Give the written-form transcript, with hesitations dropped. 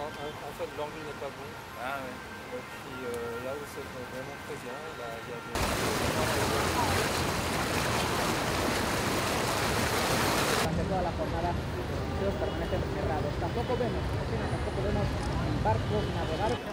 en fait, l'angle n'est pas bon. Ah ouais. Et puis là où c'est vraiment très bien, là, il y a des... Durante toda la jornada los museos permanecen cerrados. Tampoco vemos barcos navegar.